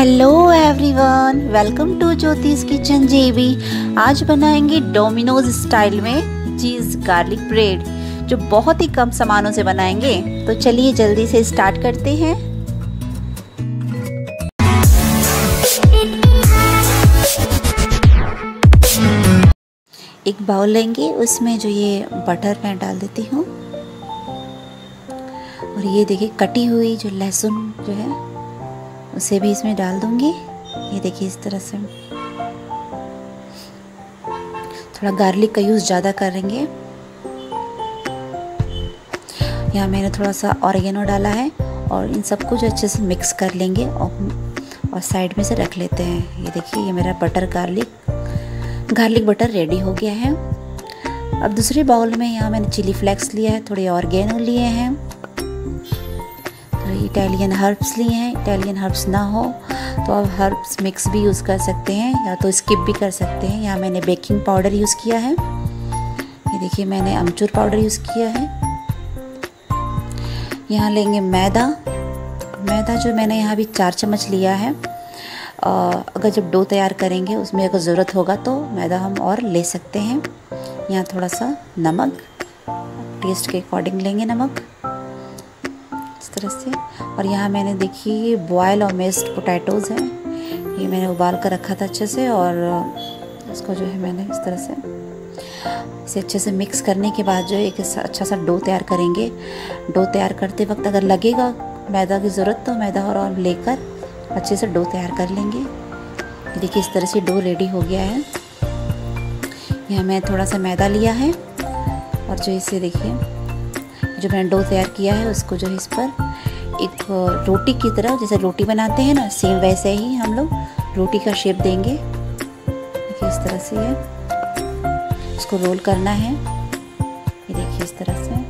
Hello everyone, welcome to Jyotish kitchen JB. आज बनाएंगे Domino's style में चीज़ गार्लिक ब्रेड, जो बहुत ही कम सामानों से बनाएंगे। तो चलिए जल्दी से स्टार्ट करते हैं। एक बाउल लेंगे, उसमें जो ये बटर मैं डाल देती हूँ, और ये देखिए कटी हुई जो लहसुन जो है उसे भी इसमें डाल दूंगी। ये देखिए इस तरह से थोड़ा गार्लिक का यूज़ ज़्यादा करेंगे। यहाँ मैंने थोड़ा सा ऑरिगेनो डाला है और इन सबको जो अच्छे से मिक्स कर लेंगे और साइड में से रख लेते हैं। ये देखिए ये मेरा बटर गार्लिक बटर रेडी हो गया है। अब दूसरे बाउल में यहाँ मैंने चिली फ्लेक्स लिया है, थोड़े ऑरिगेनो लिए हैं, इटालियन हर्ब्स लिए हैं। इटालियन हर्ब्स ना हो तो आप हर्ब्स मिक्स भी यूज़ कर सकते हैं या तो स्किप भी कर सकते हैं। यहाँ मैंने बेकिंग पाउडर यूज़ किया है। ये देखिए मैंने अमचूर पाउडर यूज़ किया है। यहाँ लेंगे मैदा जो मैंने यहाँ भी 4 चम्मच लिया है। अगर जब डो तैयार करेंगे उसमें अगर ज़रूरत होगा तो मैदा हम और ले सकते हैं। यहाँ थोड़ा सा नमक, टेस्ट के अकॉर्डिंग लेंगे नमक इस तरह से। और यहाँ मैंने देखिए बॉयल और मेस्ड पोटैटोज़ हैं, ये मैंने उबाल कर रखा था अच्छे से, और इसको जो है मैंने इस तरह से इसे अच्छे से मिक्स करने के बाद जो है एक अच्छा सा डो तैयार करेंगे। डो तैयार करते वक्त अगर लगेगा मैदा की ज़रूरत तो मैदा और लेकर अच्छे से डो तैयार कर लेंगे। देखिए इस तरह से डो रेडी हो गया है। यहाँ मैं थोड़ा सा मैदा लिया है और जो इसे देखिए जो मैंने डो तैयार किया है उसको जो है इस पर एक रोटी की तरह, जैसे रोटी बनाते हैं ना, सेम वैसे ही हम लोग रोटी का शेप देंगे। देखिए इस तरह से है, इसको रोल करना है। ये देखिए इस तरह से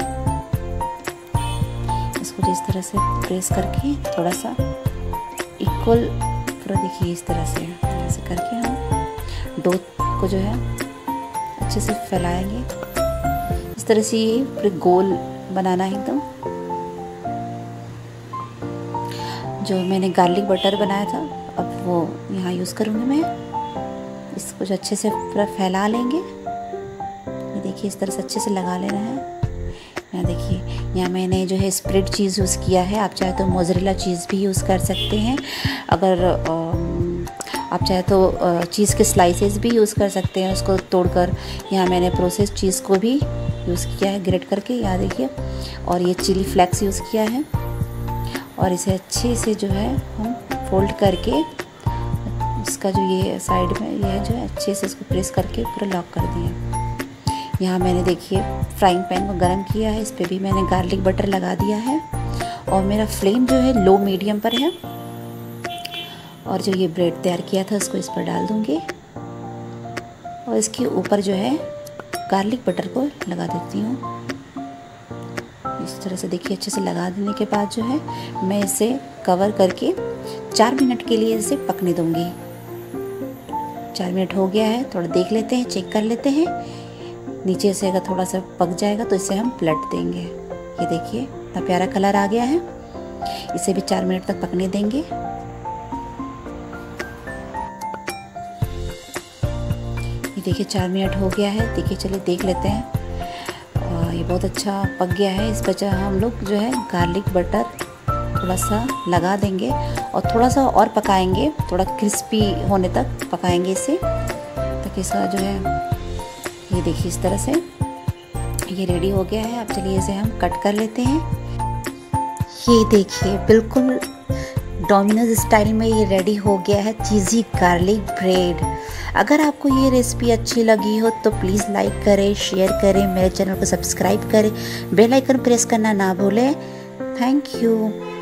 इसको इस तरह से प्रेस करके थोड़ा सा इक्वल पूरा, देखिए इस तरह से ऐसे करके हम डो को जो है अच्छे से फैलाएंगे। इस तरह से ये पूरे गोल बनाना है एकदम। जो मैंने गार्लिक बटर बनाया था अब वो यहाँ यूज़ करूँगी मैं। इसको जो अच्छे से पूरा फैला लेंगे। ये देखिए इस तरह से अच्छे से लगा लेना है। यहाँ देखिए यहाँ मैंने जो है स्प्रेड चीज़ यूज़ किया है। आप चाहे तो मोज़रेला चीज़ भी यूज़ कर सकते हैं। अगर आप चाहे तो चीज़ के स्लाइसेस भी यूज़ कर सकते हैं उसको तोड़कर। यहाँ मैंने प्रोसेस चीज़ को भी यूज़ किया है ग्रेट करके, यहाँ देखिए। और ये चिली फ्लेक्स यूज़ किया है, और इसे अच्छे से जो है हम फोल्ड करके इसका जो ये साइड में ये जो है अच्छे से इसको प्रेस करके पूरा लॉक कर दिया। यहाँ मैंने देखिए फ्राइंग पैन को गर्म किया है, इस पर भी मैंने गार्लिक बटर लगा दिया है, और मेरा फ्लेम जो है लो मीडियम पर है। और जो ये ब्रेड तैयार किया था उसको इस पर डाल दूँगी, और इसके ऊपर जो है गार्लिक बटर को लगा देती हूँ इस तरह से। देखिए अच्छे से लगा देने के बाद जो है मैं इसे कवर करके 4 मिनट के लिए इसे पकने दूँगी। 4 मिनट हो गया है, थोड़ा देख लेते हैं, चेक कर लेते हैं। नीचे से अगर थोड़ा सा पक जाएगा तो इसे हम पलट देंगे। ये देखिए इतना प्यारा कलर आ गया है। इसे भी 4 मिनट तक पकने देंगे। ये देखिए 4 मिनट हो गया है। देखिए चलिए देख लेते हैं। ये बहुत अच्छा पक गया है। इस पर हम लोग जो है गार्लिक बटर थोड़ा सा लगा देंगे और थोड़ा सा और पकाएंगे, थोड़ा क्रिस्पी होने तक पकाएंगे इसे, ताकि इसका जो है ये देखिए इस तरह से ये रेडी हो गया है। अब चलिए इसे हम कट कर लेते हैं। ये देखिए बिल्कुल डोमिनोज स्टाइल में ये रेडी हो गया है चीज़ी गार्लिक ब्रेड। अगर आपको ये रेसिपी अच्छी लगी हो तो प्लीज़ लाइक करें, शेयर करें, मेरे चैनल को सब्सक्राइब करें, बेल आइकन प्रेस करना ना भूलें। Thank you.